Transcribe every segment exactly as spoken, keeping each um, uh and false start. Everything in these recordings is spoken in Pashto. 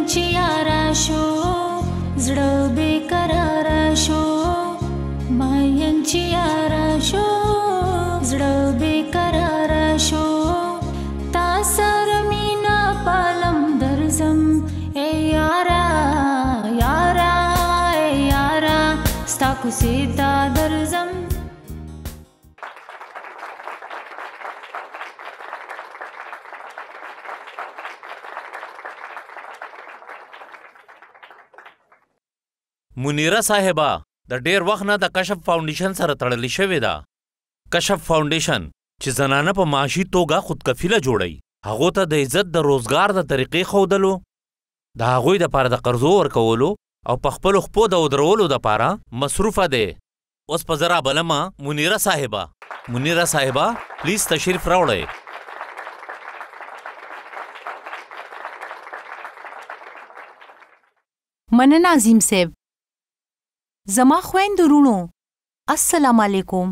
چې یاره شو زړه بې قراره شو ماین چې یاره شو زړه بې قراره شو تا سره مینا پالم درځم ای یاره یاره ای یاره ستا کوڅې ته درځم. منیره صاحبه د ډیر وخت نه د کشف فاونډیشن سره تړلې شوې ده. کشف فاونډیشن چې زنانه په معاشي توګه خودکفیله جوړوي، هغو ته د عزت د روزګار د طریقې ښودلو، د هغوی دپاره د قرضو ورکولو او په خپلو خپو د ودرولو دپاره مصروفه دی. اوس په زه رابلمه منیره صاحبه. منیره صاحبه پلیز تشریف راوړئ. مننه عظیم صاحب. زما خویندو رونو السلام علیکم.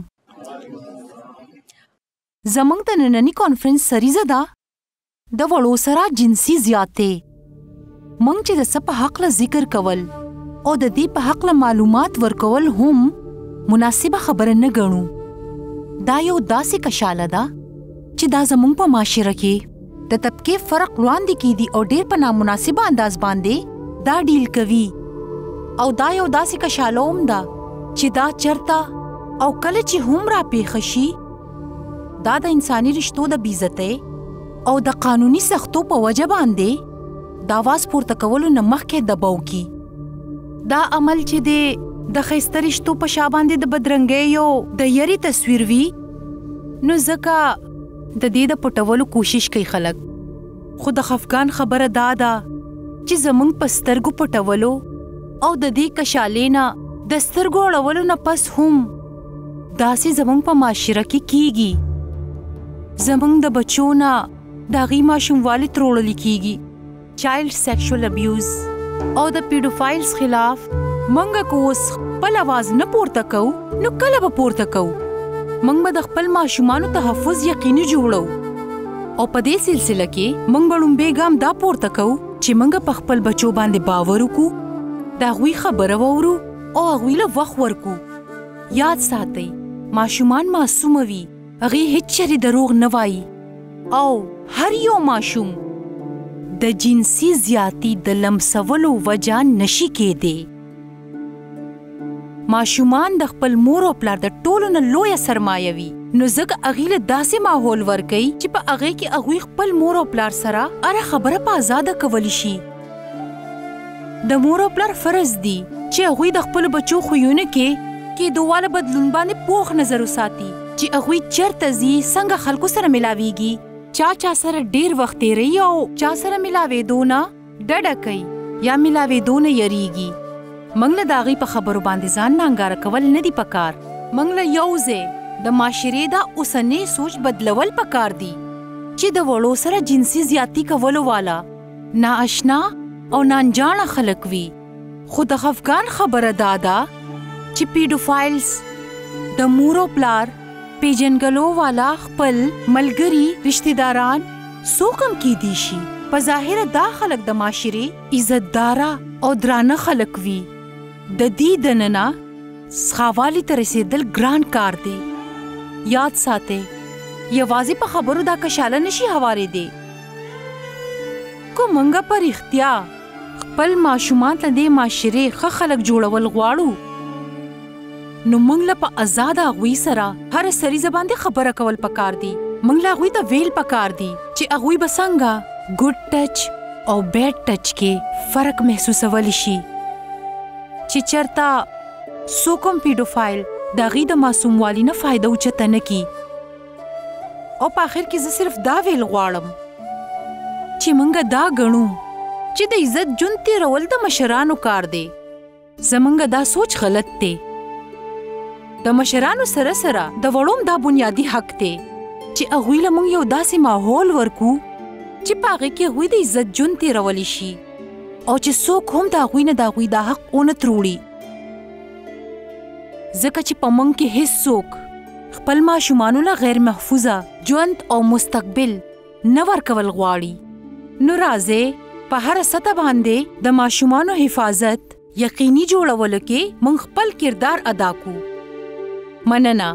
زمونږ د نننی کانفرنس سریزه ده د وړو سره جنسي زیاتې. مونږ چې د څه په هکله ذکر کول او د دې په هکله معلومات ورکول هم مناسبه خبره نه ګڼو. دا یو داسې کشاله ده چې دا زمونږ په معاشره کې د طبقې فرق وړاندې کیدي او ډېر په نامناسبه انداز باندې دا ډیل کوي. او دا یو داسې کشاله هم ده چې دا چرته او کله چې هم را پیښه شي دا د انساني رشتو د بېعزتۍ او د قانوني سختو په وجه باندې د اواز پورته کولو نه مخکې دباو کی. دا عمل چې دی د ښایسته رشتو په شا باندې د بدرنګۍ یو د یرې تصویر وي، نو ځکه د دې د پټولو کوشش کوي خلک. خو د خفګان خبره دا ده چې زمونږ په سترګو پټولو او د دې کشالې نه د سترګو اړولو نه پس هم داسې زمونږ په معاشره کې کیږي. زمونږ د بچو نه د هغې ماشوموالي تروړلي کیږي. چایلډ سیکشول ابیوز او د پیډوفایلز خلاف موږ که اوس خپل اواز نه پورته کوو نو کله به پورته کوو؟ موږ به د خپل ماشومانو تحفظ یقیني جوړو او په دې سلسله کې موږ به لومبی ګام دا پورته کوو چې موږ په خپل بچو باندې باور وکړو، د هغوی خبره واورو او هغوی له وخت ورکو. یاد ساتئ ماشومان معصومه وي، هغې هیڅ چرې دروغ نه وایي او هر یو ماشوم د جنسي زیاتی د لمسولو وجه نشي کېدی. ماشومان د خپل مور او پلار د ټولو نه لویه سرمایه وي، نو ځکه هغې له داسې ماحول ورکوي چې په هغې کې هغوی خپل مور او پلار سره هره خبره په ازاده کولی شي. د مور او پلار فرض دی چې هغوی د خپلو بچو خویونه کې کېدوواله بدلون باندې پوخ نظر وساتي، چې هغوی چېرته ځي، څنګه خلکو سره ملاویږي، چا چا سره ډېر وخت تېروي او چا سره ملاوېدو نه ډډه کوي یا ملاوېدو نه یریږي. موږ له د هغې په خبرو باندې ځان نانګاره کول نه دي پکار. موږ له یو ځای د معاشرې دا اوسنی سوچ بدلول پکار دي چې د وړو سره جنسي زیاتی کولو والا نااشنا او نانجانه خلک وي. خو د خفګان خبره دا ده چې پیډوفایلز د مور او پلار پیژنګلو والا خپل ملګري رشتهداران څوک هم کیدی شي. په ظاهره دا خلک د معاشرې عزتداره او درانه خلک وي. د دې دننه څخاوالي ته رسېدل ګران کار دی. یاد ساتئ یوازې په خبرو دا کشاله نشي هوارېدی. کو موږ په رښتیا خپل ماشومان ته د معاشرې ښه خلک جوړول غواړو نو موږ له په ازاده هغوی سره هره سریزه باندې خبره کول پکار دي. موږ له هغوی ته ویل پکار دي چې هغوی به څنګه ګډ ټچ او بیډ ټچ کې فرق محسوسولی شي، چې چېرته څوک هم پیډوفایل د هغې د معصوموالي نه فایده اوچته نه کي. او په آخر کې زه صرف دا ویل غواړم چې موږ دا ګڼو چې د عزت ژوند تېرول د مشرانو کار دی. زموږ دا سوچ غلط دی. د مشرانو سره سره د وړوم دا بنیادی حق دی چې هغوی له موږ یو داسې ماحول ورکو چې په هغې کې هغوی د عزت ژوند تېرولی شي او چې څوک هم د هغوی نه د هغوی دا حق ونه تروړي. ځکه چې په موږ کې هیڅ څوک خپل ماشومانو له غیر محفوظه ژوند او مستقبل نه ورکول غواړي. نو راځئ په هر سطح باندې د ماشومانو حفاظت یقیني جوړولو کې موږ خپل کردار ادا کو. مننه.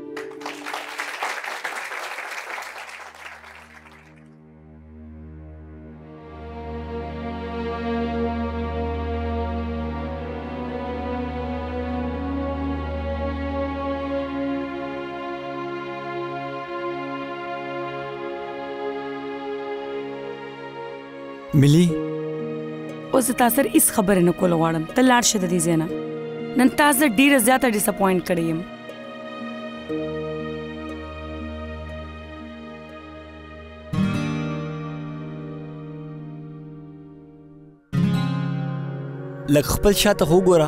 ملي اوس تاسو هیڅ خبره نه کول غواړم ته لاړ شه د دې ځای نه. نن تاسو ډیره زیاته ډیساپوینټ کړی یم. لږ خپل شاته خو وګوره.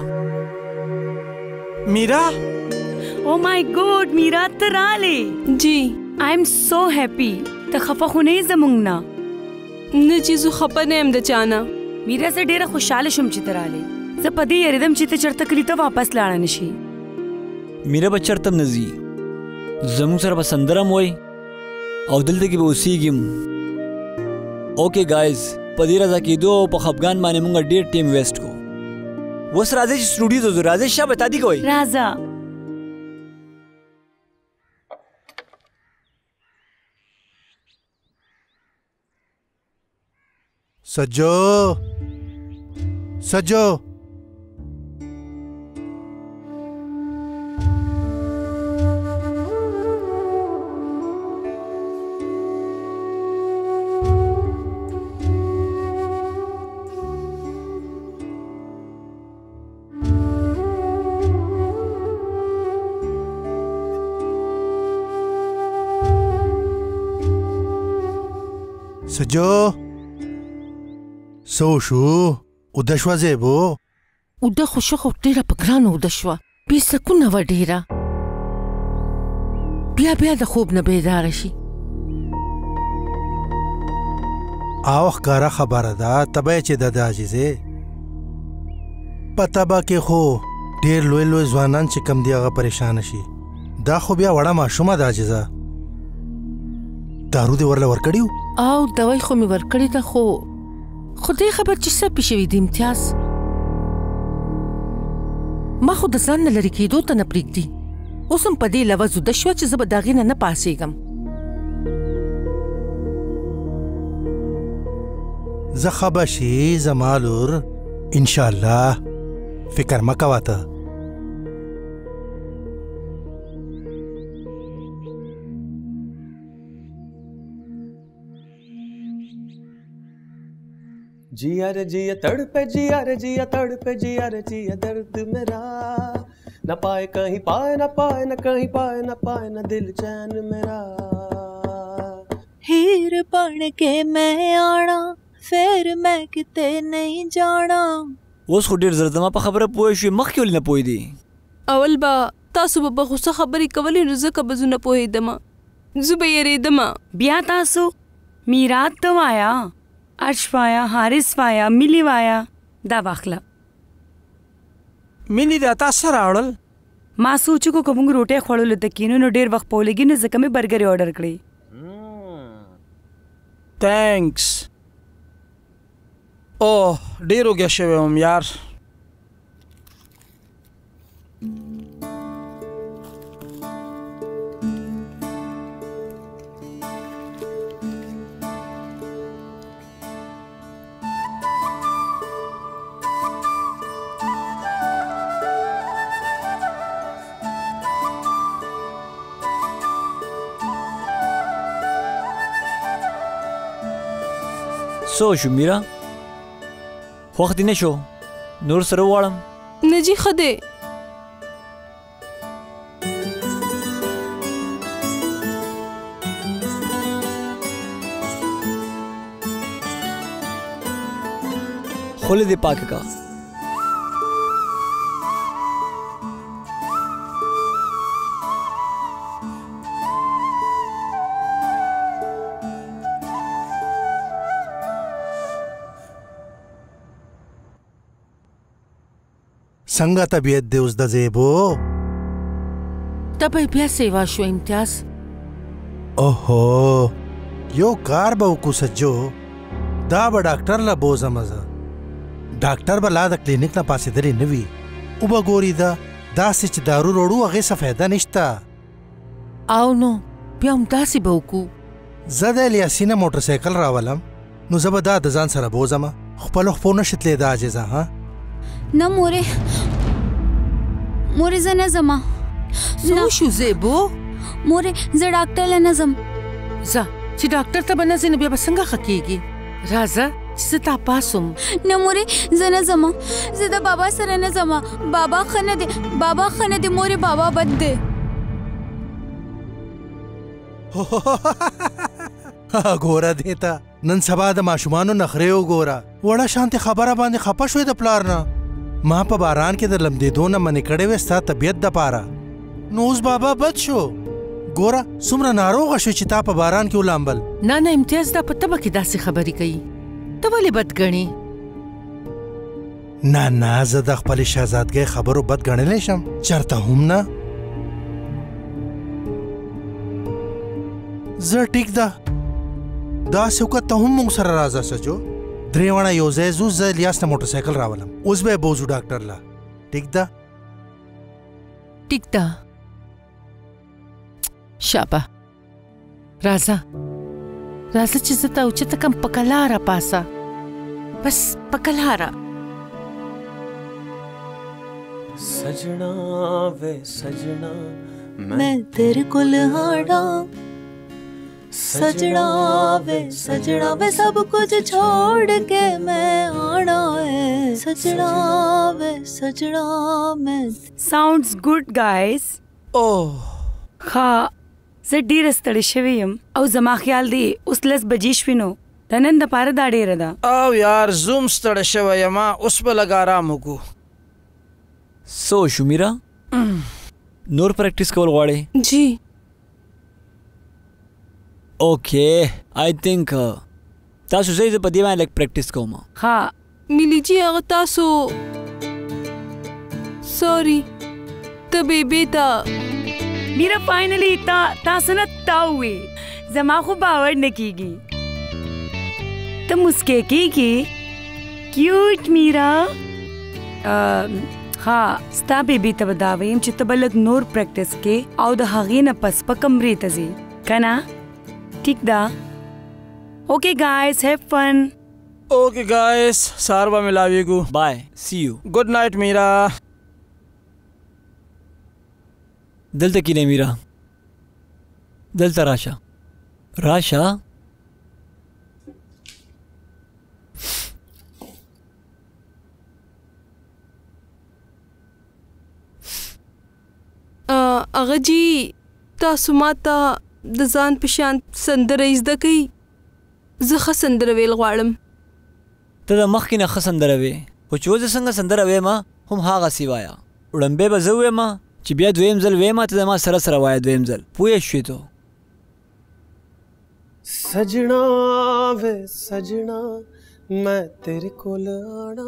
میرا او مای ګاډ میرا ته راغلې. جی آی ایم سو هیپی. ته خفه خو نه یې زموږ نه؟ نه چې زه خپه نه یم د چا نه. میرا زه ډېره خوشحاله شوم چې ته راغلې. زه په دې یېرېدم چې ته چېرته کلي ته واپس لاړه نه شي. میرا به چېرته هم نه ځي، زموږ سره به سندره هم وایي او دلته کې به اوسېږي هم. اوکې ګایز، په دې رضا کېدو او په خفګان باندې موږ ډېر ټیم ویسټ کو. اوس راځئ چې سټوډیو ته ځو. راځئ شابه تادي کوئ. راځه. سجو سجو سجو سو شو اوده شوه زیبو؟ اوده خو ښه خو ډېره په ګرانه اوده شوه، بې سکونه وه ډېره. بیا بیا د خوب نه بیداره شي. او ښکاره خبره ده ته به یې چې د ده عاجزې په تبه کې خو ډېر لوی لوی ځوانان چې کم دي هغه پریشانه شي. دا خو بیا وړه ماشومه ده عاجزه. دارو دې ورله ورکړي و؟ او دوی خو مې ورکړې ده، خو خو دې خبر چې څه پې شوي دي امتیاز. ما خو د ځان نه لرې کېدو ته نه پرېږدي. اوس هم په دې لوز اوده شوه چې زه به د هغې نه نه پاسېږم. زه ښه به شي زما لور، انشاءالله. فکر مه کوه ته. जिया रे जिया तड़पे जिया रे जिया तड़पे जिया रे जिया दर्द मेरा न पाए कहीं पाए न पाए न कहीं पाए न पाए न दिल चैन मेरा. हीर बन के मैं आना फिर मैं किते नहीं जाना. اوس خو ډېر زر زما په خبره پوه شوې، مخکې ولې نه پوهېدې؟ اول به تاسو به په غوسه خبرې کولې نو ځکه به زه نه پوهېدمه، زه به یېرېدمه. بیا تاسو میرات ته وایا، ارش وایا، حارث وایا، ملي وایا. دا واخله. مینې دا تا څه راوړل؟ ما سوچ کو که موږ روټۍ خوړلو ته کینو نو ډېر وخت به ولګي نو ځکه مې برګرې آرډر کړې. تھینکس. اوه ډېر وږی شوی وم یار. څه وشو میرا؟ خوښ دې نه شو؟ نور سره وغواړم؟ نه جي ښه دی. خوله دې پاکه کا. څنګه طبیعت دې اوس د زیبو؟ ته به بیا سیوا شو امتیاز. اوهو یو کار به وکړو سجو. دا به ډاکټر لا بوزم زه ډاکټر به لا د کلینیک نه پاسېدلی نه وي وبه ګوري دا داسې چې دارو روړو هغې څه فایده نشته او نو بیا هم داسې به وکړو زه د الیاسي نه موټرسایکل راولم نو زه به دا د ځان سره بوزم خپلو خپو نشي تللی دا عاجزه ها نه مورې مورې زه نه ځم څه وشو زیبو مورې زه ډاکټر له نه ځم ځه چې ډاکټر ته به نه ځې نو بیا به څنګه ښه کېږي راځه چې زه تا پاسم نه مورې زه نه ځم زه د بابا سره نه ځم بابا ښه نه دی بابا ښه نه دی مورې بابا بد دی ګوره دې ته نن سبا د ماشومانو نخرې وګوره وړه شانتې خبره باندې خفه شوې د پلار نه ما په باران کې د لمدېدو نه منې کړې وې ستا طبیعت دپاره نو اوس بابا بد شو ګوره څومره ناروغه شو چې تا په باران کې ولامبل نه نه امتیاز دا په تبه کې داسې خبرې کوي ته ولې بد ګڼې نه نه زه د خپلې شهزادګۍ خبرو بد ګڼلی شم چېرته هم نه زه ټیک ده داسې وکړه ته هم موږ سره راځه سجو درې واړه یو ځای ځو زه الیاس ته موټرسایکل راولم اوس به یې بوځو ډاکټر له ټیک ده ټیک ده شابه راځه راځه چې زه ته اوچته کم په کلاره پاسه بس په کلاره सजना वे सजना मैं तेरे को लहाड़ा सजना वे सजना वे सब कुछ छोड़ के मैं आना है सजना वे सजना मैं Sounds good guys اوه ها زه ډیره ستړې شوې یم او زما خیال دی اوس لس بجې شوې نو د نن دپاره دا ډیره ده او یار زوم ستړی شوی یم اوس به لږ ارام وکړو سو شمیرا نور پریکټیس کول غواړې جی اوکے آی تھنک تاسو زه په دې باندې لږ پریکټیس کوم ها ملی جی هغه تاسو سوري ته بیبي ته میرا فائنلی تا تاسو نه تا وې زما خو باور نه کیږي ته مسکې کیږي کیوټ میرا ها ستا بیبي ته به دا ویم چې ته به لږ نور پریکټیس کې او د هغې نه پس په کمرې ته ځې که نه ٹھیک ده اوکے گائز ہیو فن اوکے گائز سار به ملاویږو بای سی یو ګډ نایټ میرا دلته کینې میرا دلته راشه راشه هغه جی تاسو ماته د ځان په شان سندره زده کوي زه ښه سندره ویل غواړم ته د مخکې نه ښه سندره وې خو چې اوس څنګه سندره ویمه هم هغسې وایه وړمبې به زه ویمه چې بیا دویم ځل ویمه ته زما سره سره وایه دویم ځل پوه شوې تو सजना वे सजना मैं तेरे कोल आना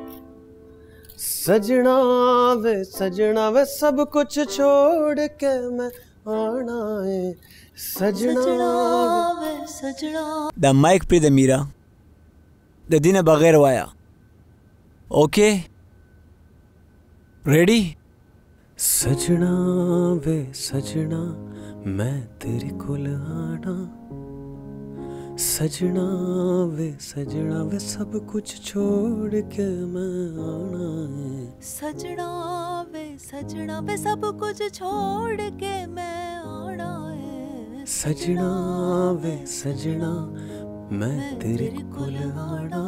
सजना वे सजना वे सब कुछ छोड़ के मैं आना है सजना वे सजना د مایک پرې د میرا د دې نه بغیر وایا اوکے ریډي सजना वे सजना मैं तेरे कोल आना सजना वे सजना वे सब कुछ छोड़ के मैं आना है सजना वे सजना वे सब कुछ छोड़ के मैं आना है सजना वे सजना मैं तेरे कोल आना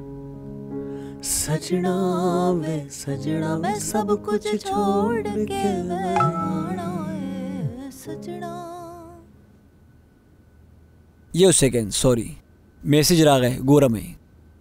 सजना वे सजना मैं सब कुछ छोड़ के मैं आना है सजना یو سیکنډ سوري میسج راغی ګورم یې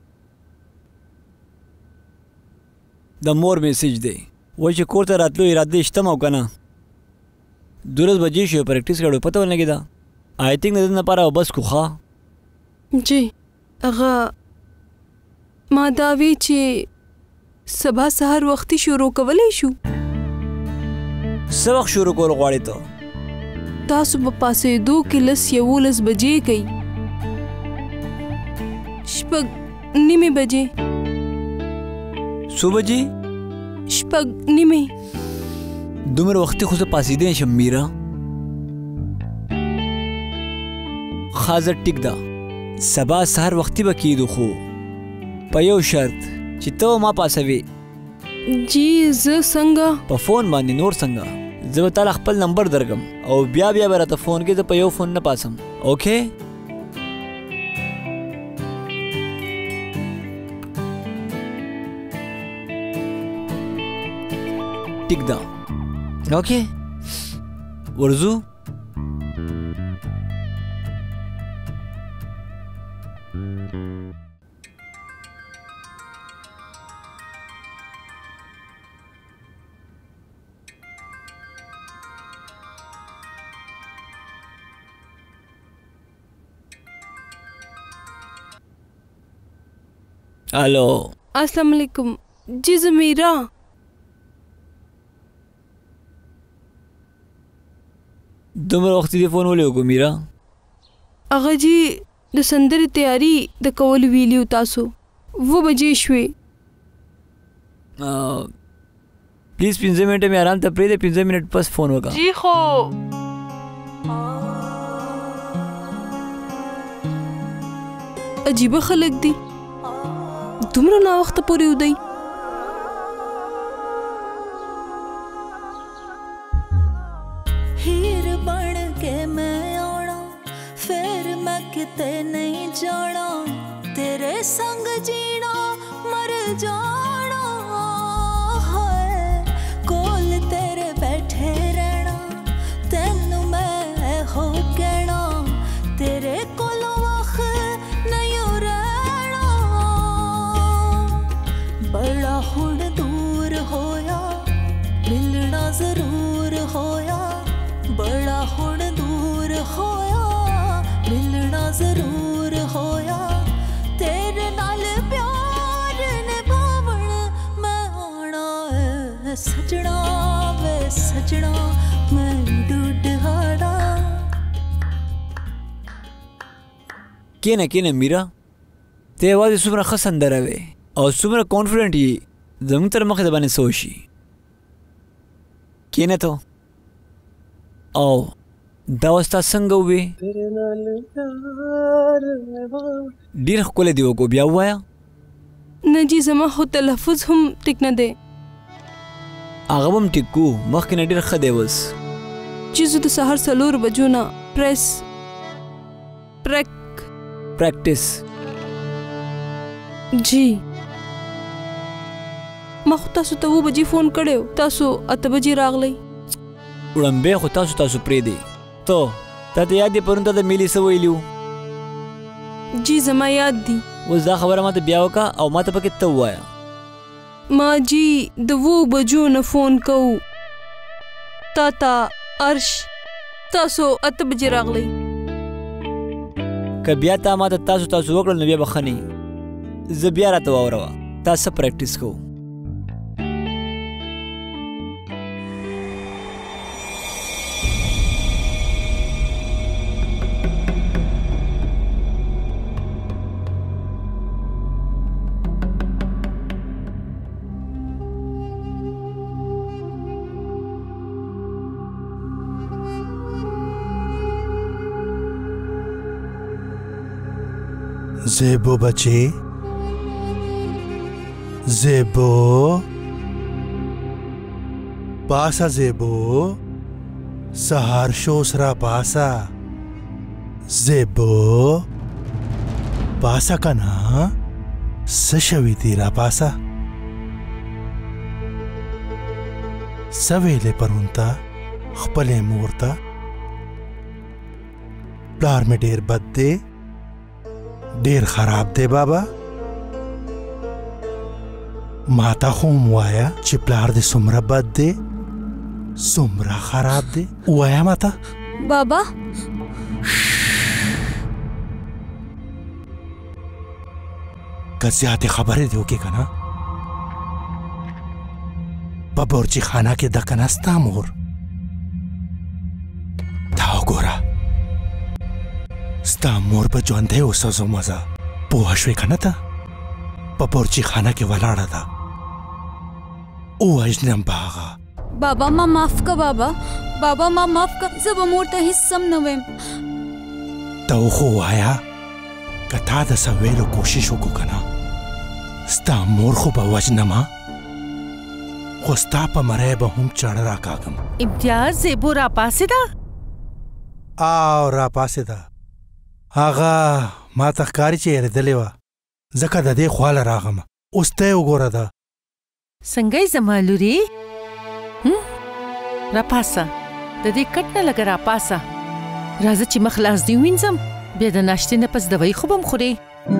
د مور میسج دی وایي چې کور ته راتلو اراده شته مو که نه دولس بجې شوې پریکټیس کړو پته ونه لګېده آی تھنک د دې لپاره بس کو ښه جی هغه ما دا وی چې سبا سهار وختي شروع کولی شو څه وخت شروع کول غواړې ته تاسو په پاسېدو کې لس یولس بجې کوي شپږ شپږ نیمې بجې. څو بجې؟ شپږ نیمې. دومره وختي خو زه پاسېدی شم میرا. ښه زه ټیک ده، سبا سهار وختي به کېدو، خو په یو شرط چې ته ما پاسوې. جی زه څنګه؟ په فون باندې. نور څنګه؟ زه به تاله خپل نمبر درکم او بیا بیا به راته فون کې زه په یو فون نه پاسم. اوکې؟ ټیک ده. اوکې ورځو. हेलो अस्सलाम वालेकुम जी ज़मीरा। دومره وخت دې فون ولې وکړو میرا؟ هغه جی د سندرې تیاری د کول ویلیو تاسو و بجې شوې. پلیز پنځه منټه مې آرام ته پرېږدې، پنځه منټ پس فون وکړه. جی خو عجیبه خلک دي، دومره ناوخته پورې ودی. हीर बन के मैं आना, फिर मैं किते नहीं जाना, तेरे संग जीना मर जाना है, कोल तेरे बैठे रहना, तेनू मैं हो कहना, तेरे कोलों वक्त नहीं रहना, बड़ा हुण दूर होया, मिलना जरूर होया, बड़ा हुण दूर होया, मिलना जरूर होया, तेरे नाल प्यार निभावण मैं आना है, सजना वे सजना मैं डूडहाड़ा. کینه کینه میرا، ته یوازې څومره ښه سندره وې او څومره کانفیډنټ یې، زموږ تر مخې د باندې څه وشي. کینه ته او دا وستا څنګه وې؟ ډېر ښکلی دې وکړو، بیا ووایه. نه جی زما خو تلفظ هم ټیک نه دی. هغه به هم ټیک کړو، مخکې نه ډېر ښه دی. اوس چې زه د سهار څلور بجو نه پریس پریک پریکټس. جی ما خو تاسو ته اوه بجې فون کړی و، تاسو اته بجې راغلی. وړاندې خو تاسو تاسو پرېږدئ. ته تا ته یاد دی پرون تا د میلې څه ویلي وو؟ جی زما یاد دي. اوس دا خبره ما ته بیا وکړه او ما ته پکې ته ووایه. ما جی د اوو بجو نه فون کوو تا ته عرش، تاسو اته بجې راغلی. که بیا تا ما ته تاسو تاسو وکړل نو بیا به ښه نه وي. زه بیا راته واوروه تا څه پریکټس کوو. زیبو بچی، زیبو پاسا، زیبو سهار شو سرا پاسا، زیبو پاسا کنا سشوی تیرا پاسا. سویلے پرونتا خپلے مورتا پلار میں ډیر بد دے، ډیر خراب دی بابا. ماته خو هم وایه چې پلار دې څومره بد دی، څومره خراب دی. وایه ماته بابا. که زیاتې خبرې دې وکړې که نه په بورچي خانه کې ده که نه ستا مور. دا وګوره ستا مور به ژوندی اوسه زما زه پوه شوې که نه ته په بورچی خانه کې ولاړه ده ووژنم به هغه. بابا ما معاف که بابا بابا ما معاف که زه به مور ته هېڅ سم نه ویم. ته خو ووایه که تا د څه ویلو کوشش وکړو که نه ستا مور خو به وژنمه خو ستا په مری به هم چاړه راکاږم. امتیاز زیبو راپاسېده؟ او راپاسېده. هغه ما ته ښکاري چې یېرېدلې وه ځکه د دې خواله راغم. اوس ته یې وګوره ده. څنګه یې زما لورې؟ راپاسه د دې کټ نه لږه راپاسه. راځه چې مخ لاس دې ووینځم بیا د ناشتې نه پس دوايي خو به هم خورې.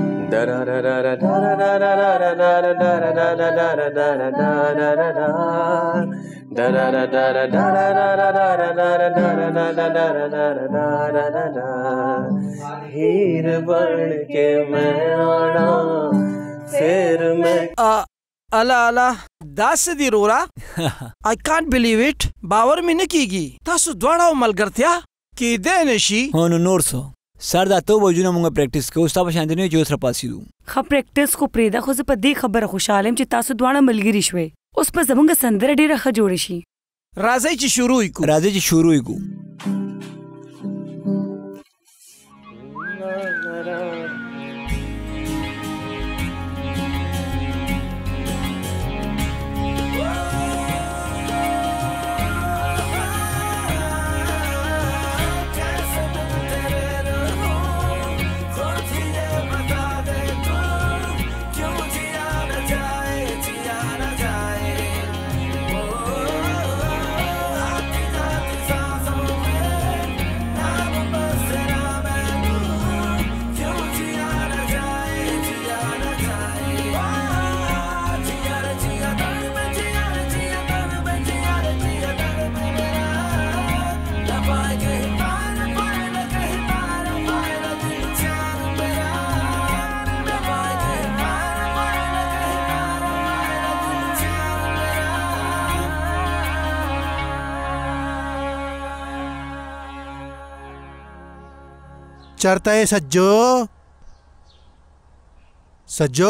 हीर बन के मैं आना फिर मैं अला अला दास दी रोरा आई कांट बिलीव इट. باور مې نه کیږي تاسو دواړه ملګرتیا کېدای نشي. هو نو نور څه سر دا ته وایو موږ پریکټیس کوو ستا په شان دی نه چې اوس راپاسېدو. ښه پریکټیس خو پرېږده خو زه په دې خبره خوشحاله یم چې تاسو دواړه ملګري شوئ. اوس به زموږ سندره ډېره ښه جوړه شي. راځئ چې شروع یې کړو. راځئ چې شروع یې کړو. चरता है सज्जो सज्जो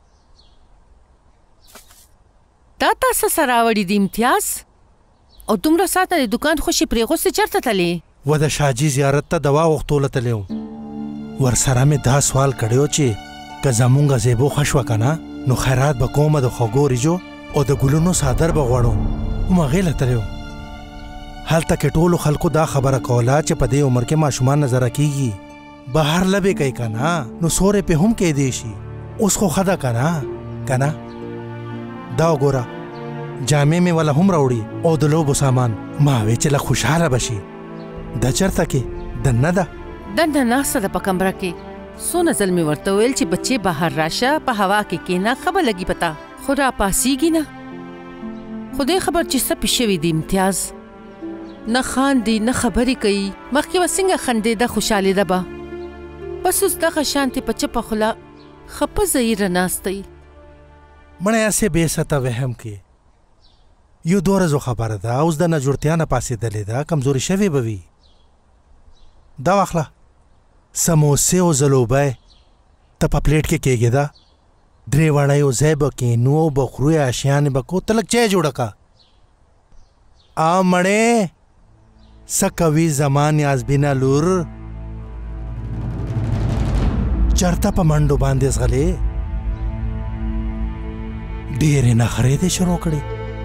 تا تاسو سره وړي د امتیاز او دومره ساته د دکان خوشي پرېغوستې چېرته تلې؟ و د شاجي زیارت ته دوا غوښتوله تللی وم. ورسره مې دا سوال کړی و چې که زمونږ زیبو ښه شوه که نه نو خیرات به کومه د خوږو وریجو او د ګلونو څادر به غواړو. همغې له تللی وم. هلته کې ټولو خلکو دا خبره کوله چې په دې عمر کې ماشومان نظره کېږي بهر لبې کوي که نه نو سورې پې هم کېدی شي. اوس خو ښه ده که نه که نه دا وګوره جامې مې وله هم راوړي او د لوبو سامان. ما وې چې لږ خوشحاله به شي. دا چېرته کې دننه ده؟ دننه ناسته ده په کمره کې. څونه ځل مې ورته ویل چې بچې بهر راشه په هوا کې کښېنه ښه به لګي پته خو راپاسېږي نه. خدای خبر چې څه پې شوي دي امتیاز. نه خاندي نه خبرې کوي. مخکې به څنګه خندېده خوشحالېده به بس اوس دغه شانتې په چپه خوله خپه ځایره ناستی. مړی هسې بې سته وهم کې یو دوه ورځو خبره ده. اوس د نجورتیا نه پاسېدلې ده کمزوري شوې به وي. دا واخله سموسې او ځلوبی ته په پلیټ کې کېږېده. درې واړه یو ځای به کښېنو او به خورو اشیانې به کو. ته لږ چای جوړه که. آ مړې څه کوي زما نیازبینه لور؟ چرته په منډو باندې ځغلې؟ ډېرې نخرې دې شروع کړې.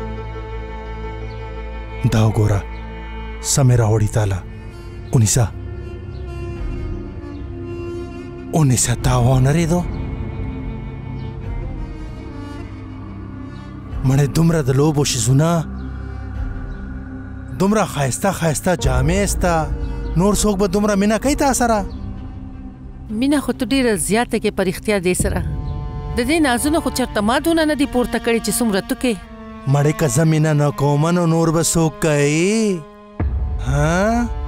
دا وګوره سمې راوړي تاله اونیسه اونیسه تا وانرېدو. مړې دومره د لوبو شیزونه دومره ښایسته ښایسته جامې سته نور څوک به دومره مینه کوي تا سره؟ مینه خو ته ډېره زیاته کې په رښتیا دې سره. د دې نازونه خو چېرته ما دونه نه دي پورته کړي چې څومره تو کې. مړې که زه مینه نه کوم نو نور به څوک کوي؟ ها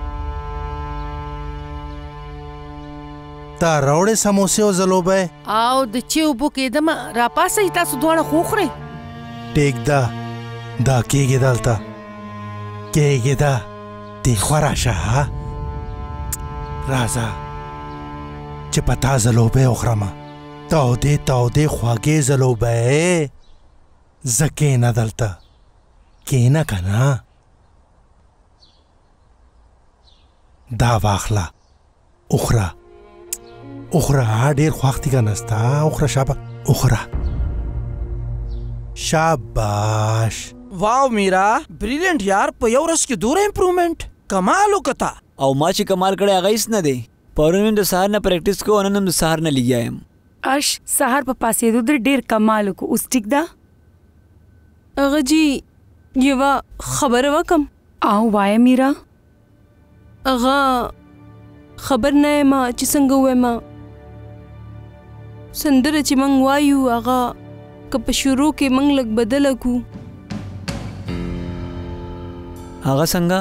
تا راوړې سموسې او ځلوبی او د چې اوبو کېدمه راپاسئ تاسو دواړه خو وخورئ. ټیک ده دا کېږي دلته کېږي ده دې خوا راشه. راځه چې په تا ځلوبی وخورمه تاودې تاودې خواږې ځلوبی زه کښېنه دلته کښېنه که نه دا واخله اخره اخره ډېر خواښ دي که نه ستا اخره شابه اخره شاباش واو میرا بریلینټ یار په یو ورځ کې دوره امپروومنټ کمال وکړه او ما چې کمال کړی هغه هیڅ نه دی پرون مې د سهار نه پریکټیس کوو نن هم د سهار نه لګیا یم اش سهار په پاسېدو در ډېر کمال وکړو اوس ټیک ده هغه جی یوه خبره وکم او وایه میرا هغه خبر نه یم چې څنګه ووایم سندره چې موږ وایو هغه که په شروع کې موږ لږ بدله کړو هغه څنګه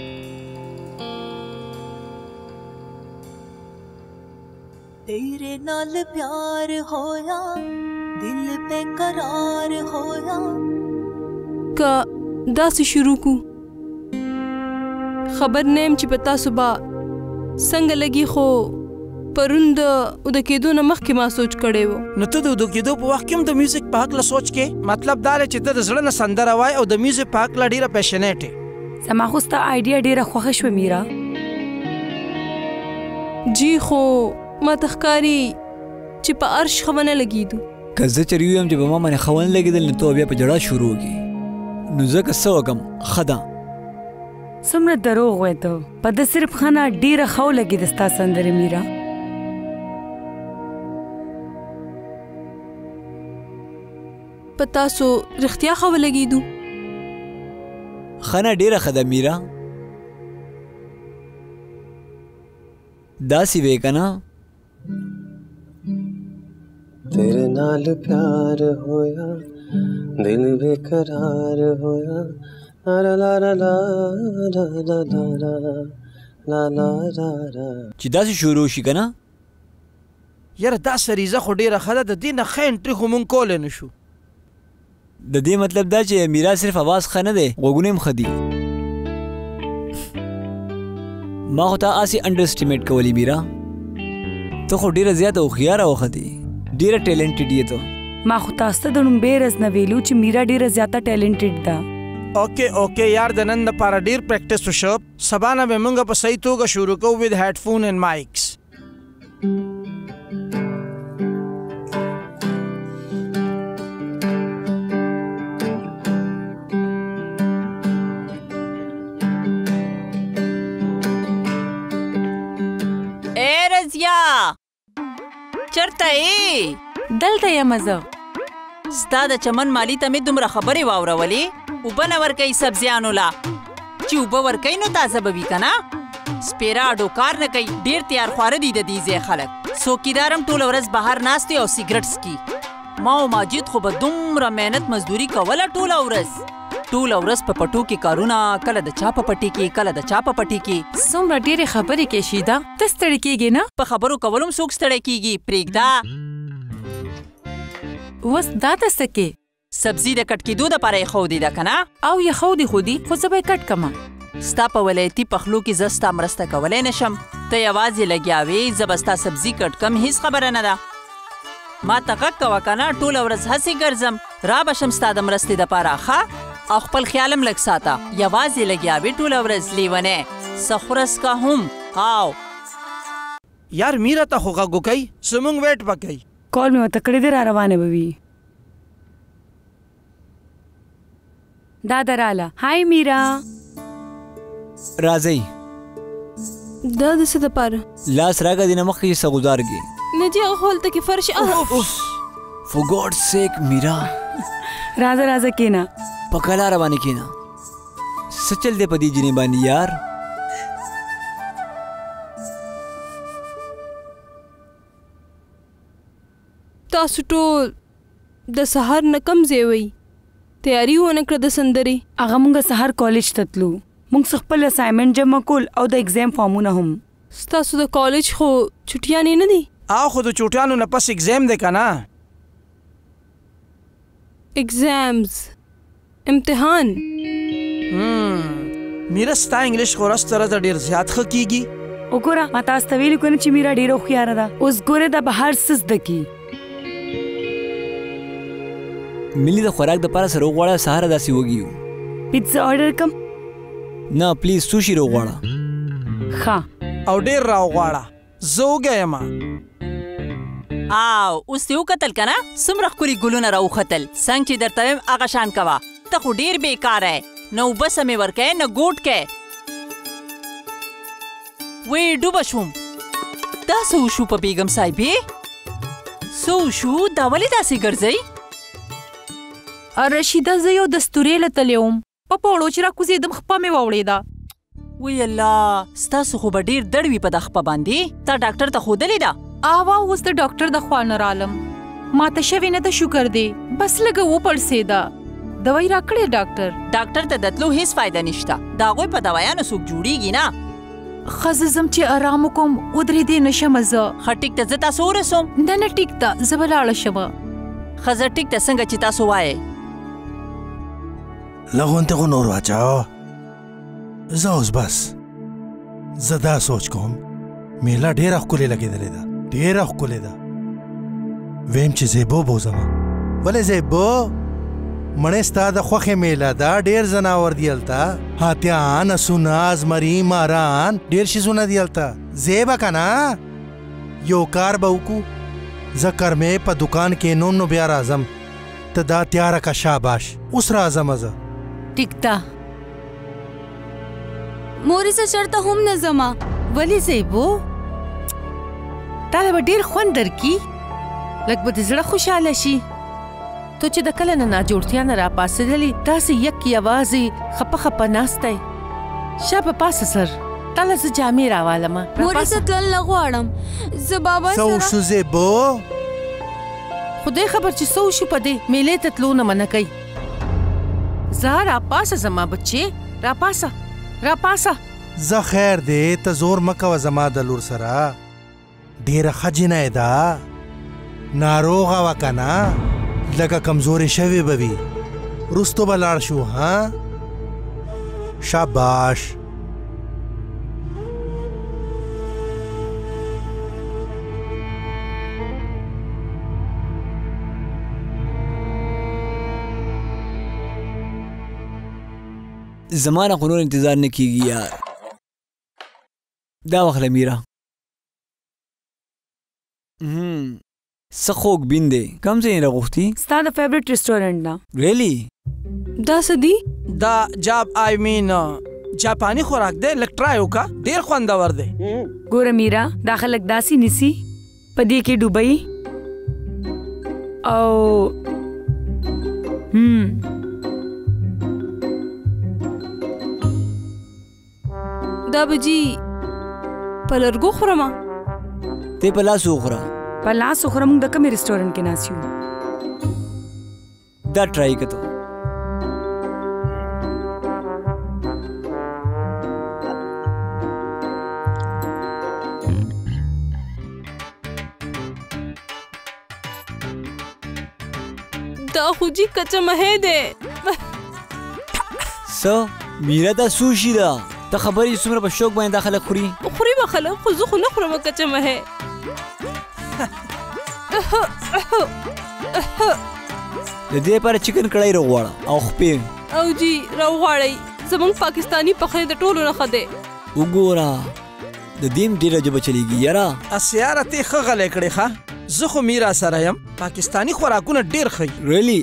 तेरे नाल प्यार होया दिल पे करार होया का داسې شروع کو خبر نیم چې پتا صبح څنګه لګي خو پرون د د کېدو نه مخکې ما سوچ کړی و نو ته د کېدو په وخت کې هم د میوزیک په هکله سوچ کې مطلب دا دی چې ته د زړه نه سندره وای او د میوزیک په هکله ډېره پیشنیټ یې زما خو ستا آیډیا ډېره خوښه شوه میرا جی خو ما ته ښکاري چې په عرش ښه ونه لګېدو که زه چېرې ویم چې په ما باندې ښه ونه لګېدل نو ته بیا په ژړا شروع وکړې نو ځکه څه وکړم ښه ده څومره دروغ وایې ته په ده صرف ښه نه ډېره ښه ولګېده ستا سندرې میرا په تاسو رښتیا ښه ولګېدو ښه نه ډېره ښه ده میرا داسې وې که نه तेरे नाल प्यार होया दिल बेकरार होया ला ला ला ला ला ला ला ला ला ला چې داسې شروع شي که نه یاره دا سریزه خو ډېره ښه ده د دې نه ښه انټري خو مونږ کولی نه شو د دې مطلب دا چې میرا صرف اواز ښه نه دی غوږونه هم ښه دي ما خو تا هسې انډرسټیمیټ کولی میرا ته خو ډېره زیاته هوښیاره وښه دي ډېره ټیلنټډ یې ته ما خو تاسو ته د لومبۍ ورځ نه ویلو چې میرا ډېره زیاته ټیلنټډ ده اوکې اوکې یار د نن دپاره ډېر پریکټس وشو سبا نه به موږ په صحیح توګه شروع کوو ود هیډفون اینډ مایکس اے رضیا چرته ای دلته یم زه ستا د چمن مالی ته مې دومره خبرې واورولې اوبه نه ورکوي سبزیانو لا چې اوبه ورکوي نو تازه به وي که نه سپېره اډو کار نه کوي ډېر تیار خواره دي د دې ځای خلک څوکیدار هم ټوله ورځ بهر ناست او سیګرټ څکي ما او ماجد خو به دومره محنت مزدوري کوله ټوله ورځ ټوله ورځ په پټو کې کارونه کله د چا په پټي کې کله د چا په پټي کې څومره ډېرې خبرې کې شیدا ته ستړې کېږې نه په خبرو کولو هم څوک ستړی کېږي پرېږده اوس دا ته څه کې سبزي د کټ کېدو دپاره یې ښودې ده که نه او یخودې خو دي خو زه به یې کټ کمه ستا په ولایتي پخلو کې زه ستا مرسته کولی نه شم ته یوازې لګیا وې زه به ستا سبزي کټ کم هېڅ خبره نه ده ما ته غږ کوه که نه ټوله ورځ هسې ګرځم را به شم ستا د مرستې دپاره ښه او خپل خیال هم لږ ساته یوازې لګیا وې ټوله ورځ لیونی څه خوره څکه هم او یار میرا ته خو غږ وکئ زموږ ویټ به کوي کال مې ورته کړی دی را روانه به وي دا ده راله هاي میرا راځئ دا د څه دپاره لاس راکړه دې نه مخکې چې څه ګزارږي نه جي هغه هلته کې فرش For God's sake میرا راځه راځه کېنه په کلاره باندې کېنه څه چل دی په دې جینۍ باندې یار تاسو ټول د سهار نه کم ځای وئ تیاري ونه کړه د سندرې هغه مونږ سهار کالج ته تلو مونږ خپل اسایمنټ جمع کول او د ایگزام فارمونه هم ستاسو د کالج خو چټیانې نه دي او خو د چوټیانو نه پس ایگزام دی که نه ایگزامز امتحان میرا ستا انګلیش خو ورځ تر ورځه ډېر زیات ښه کېږي وګوره ما تاسو ته ویلي که نه چې میرا ډېره هوښیاره ده اوس ګورې دا به هر څه زده کي ملي د خوراک د پاره سره وغواړه سهار داسې وږي یو. پیزا آرډر کم؟ نه پلیز سوشي راوغواړه. ښه. او ډېر راوغواړه، زه وږی یم. او اوس دې وکتل که نه څومره ښکلي ګلونه راوختل. څنګه چې درته ویم هغه شان کوه. ته خو ډېر بېکاره یې، نه اوبه سمې ورکوې نه ګوټ کوې. وی ډوبه شوم. دا څه وشو په بیګم صاحبې؟ څه وشو؟ دا ولې داسې ګرځئ؟ رشیده زه یو دستورې له تللی وم، په پوړو چې راکوزېدم خپه مې واوړېده. وی الله، ستاسو خو به ډېر دړ وي په دا خپه باندې. تا ډاکټر ته ښودلې ده؟ اوا اوس د ډاکټر د خوا نه رالم، ماته شوې نه ده شکر دی، بس لږه وپړسېده. دوی راکړې ډاکټر. ډاکټر ته د تلو هېڅ فایده نشته، د هغوی په دوایانو څوک جوړېږي نه. ښه زه ځم چې ارام وکړم، ودرېدې نه شمه زه. ښه ټیک ته زه تاسو ورسوم؟ نه نه ټیک ته زه به لاړه شمه. ښه زه ټیک ته څنګه چې تاسو وایئ. لغونته خو نور واچوه. زه اوس بس زه دا سوچ کوم میله ډېره ښکلې لګېدلې ده، ډېره ښکلې ده. ویم چې زیبو بوځمه. ولې زیبو؟ مړې ستا د خوښې میله ده، ډېر ځناور دي هلته، هاتیان، اسونه، زمري، ماران، ډېر شیزونه دي هلته. زیبه که نه یو کار به وکړو، زه کرمې په دکان کې نوم نو بیا راځم. ته دا تیاره که شاباش. اوس راځم زه. ټیک ده. مورې زه چېرته هم نه ځمه. ولې زیبو؟ تاله به ډېر خوند درکړي، لږ به د زړه خوشحاله شي. تو چې د کله نه ناجوړتیا نه راپاڅېدلې، داسې یک یوازې خپه خپه ناستی. شه په پاسه سر، تاله زه جامې راوالمه. مورې زه تلل نه غواړم، زه بابا څه وشو زیبو؟ خدای خبر چې څه وشو په دې میلې ته تلو نه منع کوي. زه راپاسه زما بچې، راپاسه راپاسه. زه خیر دی، ته زور مه کوه زما د لور سره. ډېره ښه جینۍ ده، ناروغه وه که نه، لکه کمزورې شوې به وي. وروستو به لاړ شو. ها شاباش. زمانه خو نور انتظار نه کیږي یار. دا وخت میرا څه خوږ بین دی. کوم ځای یې راغوښتي؟ ستا د فیوریټ ریسټورنټ نه. ریلی؟ دا څه دي؟ دا جاب آی مین جاپانی خوراک دی، لږ ټرای وکړه، ډېر خوندور دی. ګوره میرا، دا خلک داسې نیسي په دې کې ډوبئ او هم دا بجی په لرګو خورمه. ته په لاس وخوره. په لاس وخوره؟ موږ د کومې ریسټورنټ کې ناست یو؟ دا ټرای کړه. دا خو جی کچه مهې دی. څه میرا دا سوشي ده. ته خبرې څومره په شوق باندې دا خلک خوري؟ خوري به خلک، خو زه خو نه خورم کچه مهې. د دې لپاره چکن کړای راغواړه او خپې. او جی راوغواړئ، زموږ پاکستاني پخلی د ټولو نه ښه دی. وګوره د دې هم ډېره ژبه چلېږي یاره. اس یاره ته ښه غلی کړې ښه. زه خو میرا سره یم، پاکستاني خوراکونه ډېر ښه. ریلی؟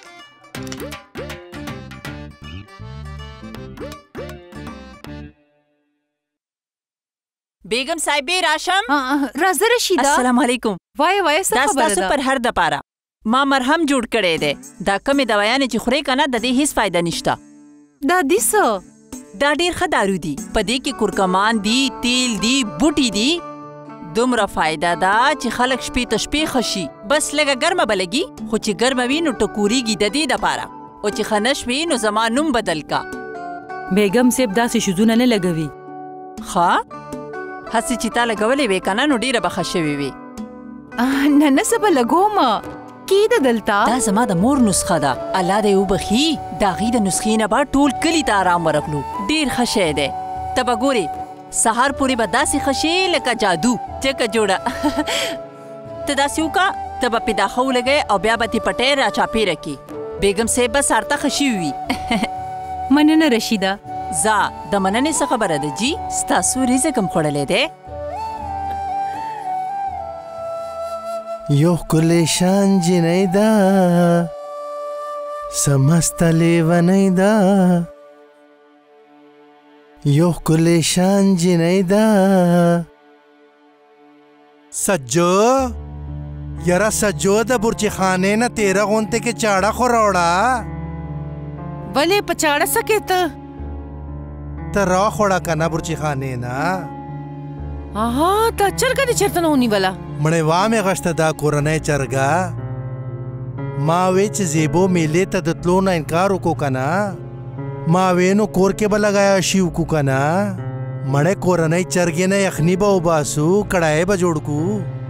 بیگم صاحبې راشم؟ راځه رشیده. السلام علیکم. وایه وایه څه خبره ده؟ دا ستاسو پر هر دپاره ما مرهم جوړ کړی دی. دا کمې دوایانې چې خورئ که نه، د دې هېڅ فایده نشته. دا دي څه؟ دا ډېر ښه دارو دي. په دې کې کورکمان دي، تیل دي، بوټي دي. دومره فایده ده چې خلک شپې ته شپې ښه شي. بس لږه ګرمه به لګي، خو چې ګرمه وي نو ټکورېږي د دې دپاره. او چې ښه نه شوې نو زما نوم بدل کا. بیګم صاحب داسې شیزونه نه لګوي. ښه هسې چې تا لګولې وې که نه نو ډېره به ښه شوې وې. نه نه زه به لګوم. کېده دلته؟ دا زما د مور نسخه ده، الله دې وبخي. د هغې د نسخې نه به ټول کلي ته ارام ورغلو. ډېر ښه شی دی. ته به ګورې سهار پورې به داسې ښه شي لکه جادو چکه جوړه. ته داسې وکړه، ته به پې دا ښه ولګئ او بیا به دې پټۍ را چاپېره کړي. بیگم صاحب به سارته خشي وي مننه رشیده. زه د مننې څه خبره ده جی؟ ستاسو رزق هم خوړلی دی؟ یو ښکلی شان جنۍ ده څه مسته لیونۍ ده یو ښکلی شان جنۍ ده سجو یاره سجو د برج خانې نه تیره غونته کې چاړه خو راوړه ولې په چاړه څه کې ته ته راخوړه که نه برج خانې نه آها دا چرګه دې چېرته نه ونیوله مړې وا مې غشته دا کورنۍ چرګه ما وې چې زیبو میلې ته د تلو نه انکار وکړو که نه ما وې نو کور کې به لګایا شي وکړو که نه مړې کورنۍ چرګې نه یخني به وباسو کړای به جوړ کړو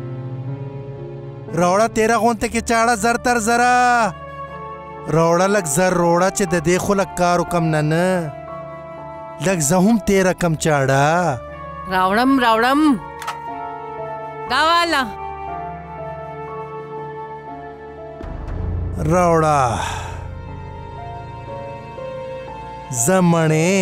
راوړه تیره غونته کې چاړه زر تر زره راوړه لږ زر روړه چې د دې خو لږ کار وکم نه نه لږ زه هم تیره کم چاړه راوړم راوړم دا والا راوړه زمړې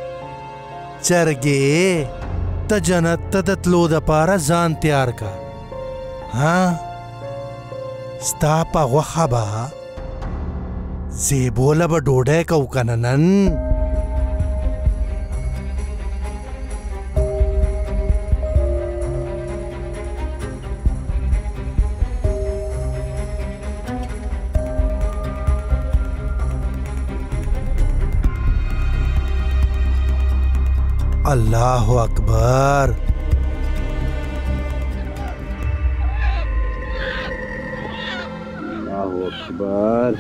چرګې ته جنت ته د تلو دپاره ځان تیار کا ها ستا په غوښه به زیبوله به ډوډۍ کوو که نه نن الله اکبر الله اکبر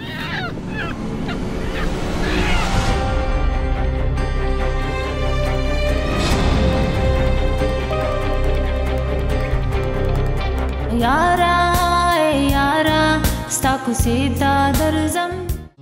यारा यारा स्ता कुसीदा दर्जम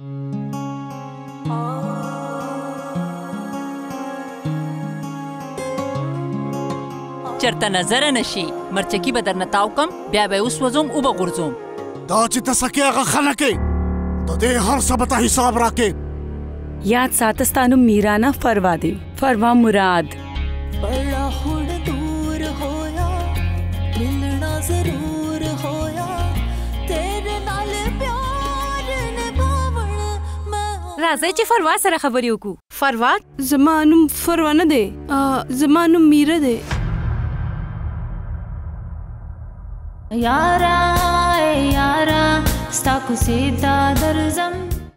چرته نظر نشي مرچکی به درنه تاو کم بیا به اوس وزوم او به غورځوم دا چې ته سکې هغه خلکې د دې هر څه به ته حساب راکې याद सातस्तानु मीराना फरवा दे फरवा मुराद बड़ा हुण दूर होया मिलना जरूर होया तेरे नाल प्यार निभावण मैं راځئ چې فروا سره خبرې وکړو. فروا زما نوم فروا نه دی زما نوم میره دی यारा यारा स्ता कुसीदा दर्ज